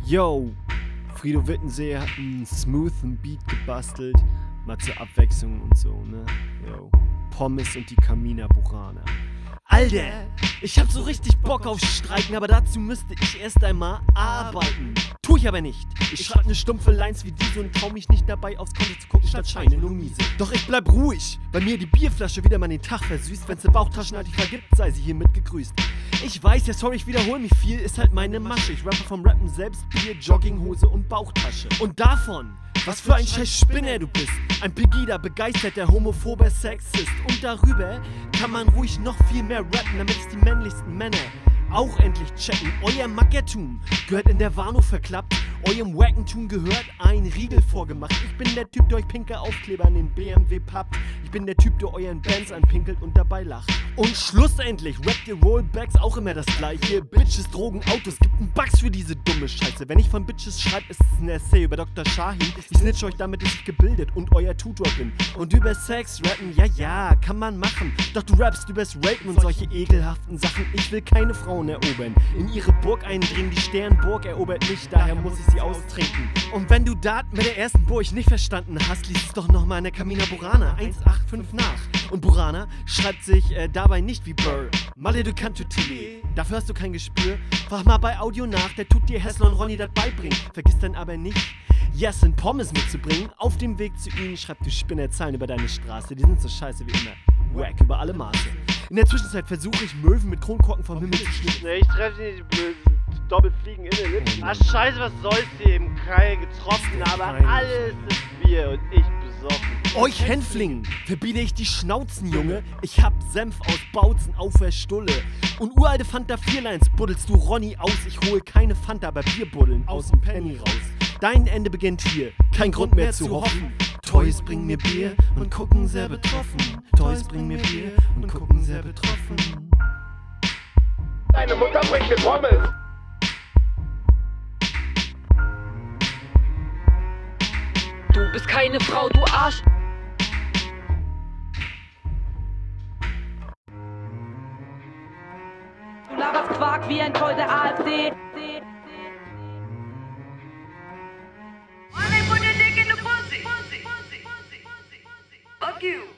Yo, Frido Wittenseer hat einen smoothen Beat gebastelt, mal zur Abwechslung und so, ne? Yo, Pommes und die Camina Burana. Alter, ich hab so richtig Bock auf Streiken, aber dazu müsste ich erst einmal arbeiten. Tu ich aber nicht. Ich schreib ne stumpfe Lines wie diese und trau mich nicht dabei aufs Konto zu gucken, statt Scheine nur miese. Doch ich bleib ruhig, weil mir die Bierflasche wieder mal den Tag versüßt. Wenn's ne Bauchtaschenartig vergibt, sei sie hiermit gegrüßt. Ich weiß, ja sorry, ich wiederhol mich viel, ist halt meine Masche. Ich rappe vom Rappen selbst, Bier, Jogginghose und Bauchtasche. Und davon, was für ein scheiß Spinner du bist. Ein Pegida, begeisterter, homophober Sexist. Und darüber kann man ruhig noch viel mehr rappen, damit es die männlichsten Männer auch endlich checken. Euer Mackertum gehört in der Warnow verklappt. Eurem Wackentum gehört ein Riegel vorgemacht. Ich bin der Typ, der euch pinke Aufkleber an den BMW pappt. Ich bin der Typ, der euren Bands anpinkelt und dabei lacht. Und schlussendlich rappt ihr Rollbacks auch immer das gleiche. Bitches, Drogen, Autos, gibt einen Bugs für diese dumme Scheiße. Wenn ich von Bitches schreibe, ist es ein Essay über Dr. Shahin. Ich snitch euch damit, dass ich gebildet und euer Tutor bin. Und über Sex rappen, ja, kann man machen. Doch du rappst übers Rapen und solche ekelhaften Sachen. Ich will keine Frauen erobern, in ihre Burg eindringen. Die Sternburg erobert mich, daher muss ich sie austrinken. Und wenn du dat mit der ersten Burg nicht verstanden hast, liest es doch nochmal in der Camina Burana 185 nach. Und Burana schreibt sich dabei nicht wie Burr. Maleducanto Tilly, dafür hast du kein Gespür. Frag mal bei Audio nach, der tut dir Hessler und Ronny das beibringen. Vergiss dann aber nicht, Yes und Pommes mitzubringen. Auf dem Weg zu ihnen schreibt du Spinnerzeilen über deine Straße. Die sind so scheiße wie immer. Wack über alle Maße. In der Zwischenzeit versuche ich Möwen mit Kronkorken vom Himmel zu schnitzen. Ich treffe die blöden Doppelfliegen in den Lippen. Ach scheiße, was soll's hier eben? Kein getroffen, aber alles ist Bier und ich besoffen. Euch Hänflingen verbiete ich die Schnauzen, Junge. Ich hab Senf aus Bautzen auf der Stulle. Und uralte Fanta 4-Lines buddelst du Ronny aus. Ich hole keine Fanta, aber Bierbuddeln aus dem Penny raus. Dein Ende beginnt hier, kein Grund mehr zu hoffen. Toys bringen mir Bier und gucken sehr betroffen. Toys bringen mir Bier und gucken sehr betroffen. Deine Mutter bringt mir Pommes. Du bist keine Frau, du Arsch. Du laberst Quark wie ein Troll der AfD. Why they put their dick in the pussy? Fuck you.